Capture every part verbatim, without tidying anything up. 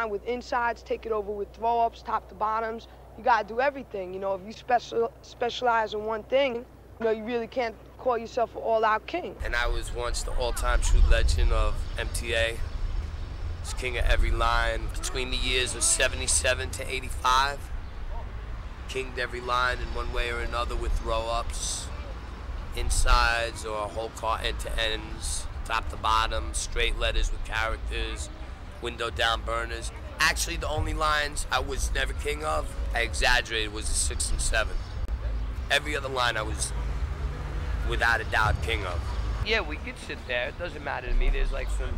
line with insides, take it over with throw-ups, top to bottoms. You gotta do everything. You know, if you special specialize in one thing, you know, you really can't call yourself an all-out king. And I was once the all-time true legend of M T A. Was king of every line between the years of seventy-seven to eighty-five. Kinged every line in one way or another with throw-ups, insides or whole car end-to-ends, top to bottom, straight letters with characters, window down burners. Actually, the only lines I was never king of, I exaggerated, was the six and seven. Every other line I was, without a doubt, king of. Yeah, we could sit there. It doesn't matter to me. There's like some,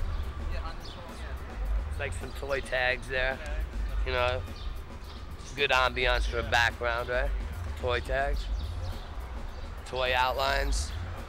like some toy tags there, you know. Good ambiance for a background, right? Toy tags, toy outlines,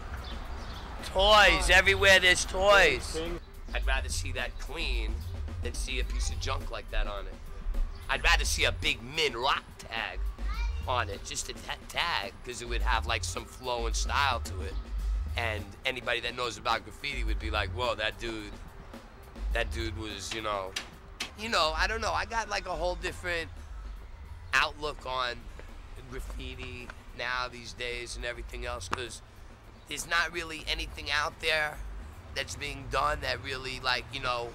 toys. Everywhere there's toys. I'd rather see that clean than see a piece of junk like that on it. I'd rather see a big Min Rock tag on it, just a tag, because it would have like some flow and style to it. And anybody that knows about graffiti would be like, whoa, that dude, that dude was, you know, you know, I don't know. I got like a whole different outlook on graffiti now these days and everything else, because there's not really anything out there that's being done that really, like, you know,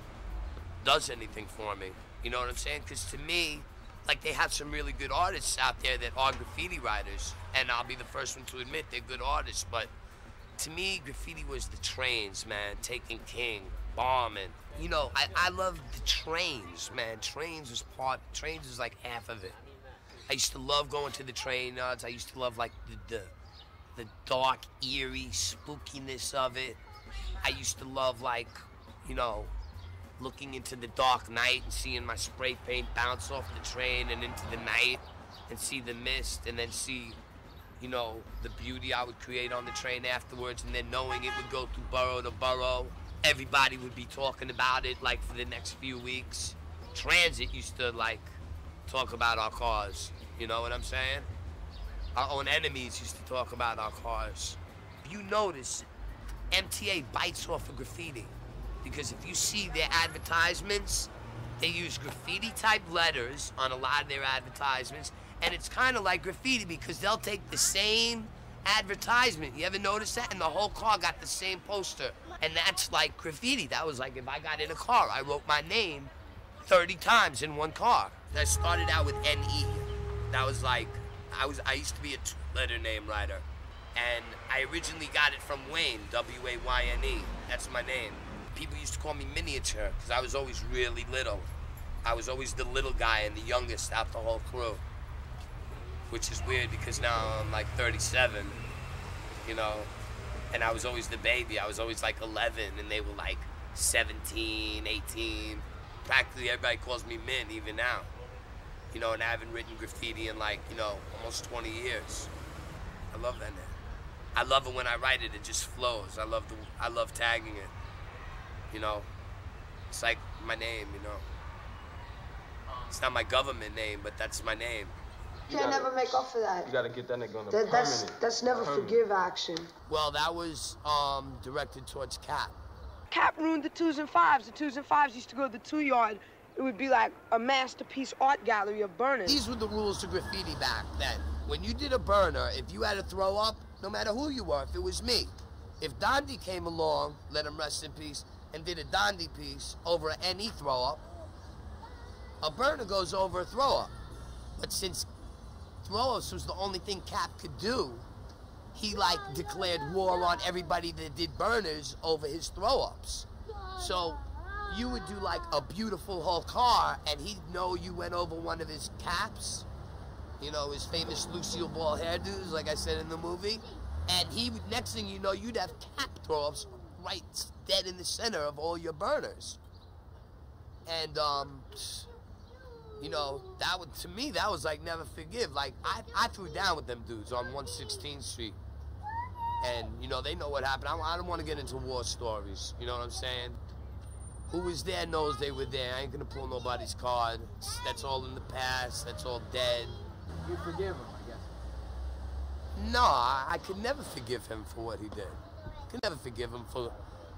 does anything for me. You know what I'm saying? Because to me, like, they have some really good artists out there that are graffiti writers, and I'll be the first one to admit they're good artists, but to me, graffiti was the trains, man. Taking King, bombing. You know, I, I love the trains, man. Trains was part, trains is like half of it. I used to love going to the train yards. I used to love like the, the, the dark, eerie spookiness of it. I used to love like, you know, looking into the dark night and seeing my spray paint bounce off the train and into the night and see the mist and then see, you know, the beauty I would create on the train afterwards, and then knowing it would go through borough to borough. Everybody would be talking about it, like, for the next few weeks. Transit used to, like, talk about our cars. You know what I'm saying? Our own enemies used to talk about our cars. You notice M T A bites off of graffiti, because if you see their advertisements, they use graffiti-type letters on a lot of their advertisements, and it's kind of like graffiti because they'll take the same advertisement. You ever notice that? And the whole car got the same poster. And that's like graffiti. That was like if I got in a car, I wrote my name thirty times in one car. I started out with N E. That was like, I was I used to be a two-letter name writer. And I originally got it from Wayne, W A Y N E. That's my name. People used to call me Miniature because I was always really little. I was always the little guy and the youngest out the whole crew. Which is weird because now I'm like thirty-seven, you know, and I was always the baby. I was always like eleven and they were like seventeen, eighteen. Practically everybody calls me Min even now, you know, and I haven't written graffiti in like, you know, almost twenty years. I love that name. I love it when I write it, it just flows. I love the, I love tagging it, you know. It's like my name, you know. It's not my government name, but that's my name. You can't never make up for that. You gotta get that nigga on the that, that's, permanent. that's never permanent. forgive action. Well, that was um, directed towards Cap. Cap ruined the twos and fives. The twos and fives used to go to the two yard. It would be like a masterpiece art gallery of burners. These were the rules to graffiti back then. When you did a burner, if you had to throw up, no matter who you were, if it was me, if Dondi came along, let him rest in peace, and did a Dondi piece over an N E throw up, a burner goes over a throw up. But since throw-ups was the only thing Cap could do, he like declared war on everybody that did burners over his throw-ups. So you would do like a beautiful whole car and he'd know you went over one of his caps, you know, his famous Lucille Ball hairdos, like I said in the movie, and he would, next thing you know, you'd have Cap throw-ups right dead in the center of all your burners. And um you know, that would, to me, that was like never forgive. Like, I, I threw down with them dudes on one sixteenth Street. And, you know, they know what happened. I, I don't want to get into war stories, you know what I'm saying? Who was there knows they were there. I ain't gonna pull nobody's card. That's all in the past, that's all dead. You forgive him, I guess. No, I, I could never forgive him for what he did. I could never forgive him for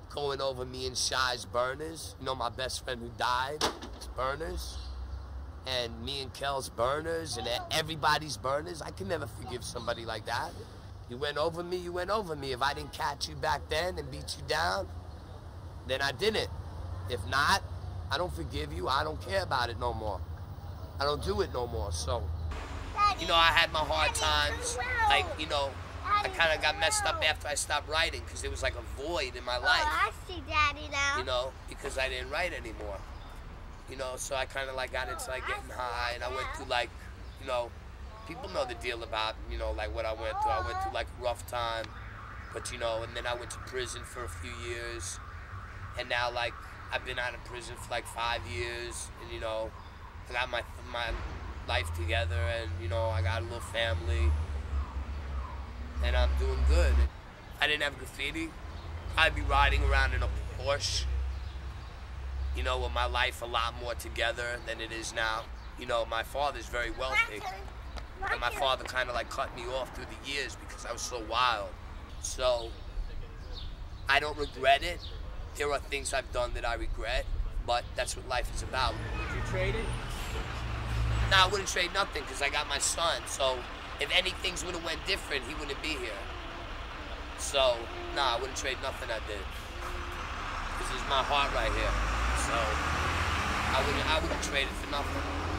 going over me and Shy's burners. You know, my best friend who died, his burners. And me and Kel's burners and everybody's burners. I can never forgive somebody like that. You went over me, you went over me. If I didn't catch you back then and beat you down, then I didn't. If not, I don't forgive you. I don't care about it no more. I don't do it no more. So, you know, I had my hard times. Like, you know, I kind of got messed up after I stopped writing because there was like a void in my life. Oh, I see Daddy now. You know, because I didn't write anymore. You know, so I kind of like got into like getting high, and I went through like, you know, people know the deal about, you know, like what I went through. I went through like a rough time, but you know, and then I went to prison for a few years, and now like I've been out of prison for like five years, and you know, I got my my life together, and you know, I got a little family, and I'm doing good. If I didn't have graffiti, I'd be riding around in a Porsche. You know, with my life a lot more together than it is now. You know, my father's very wealthy. And my father kind of like cut me off through the years because I was so wild. So, I don't regret it. There are things I've done that I regret, but that's what life is about. Would you trade it? No, I wouldn't trade nothing because I got my son. So, if any things would have went different, he wouldn't be here. So, no, I wouldn't trade nothing I did. This is my heart right here. So I wouldn't, I wouldn't trade it for nothing.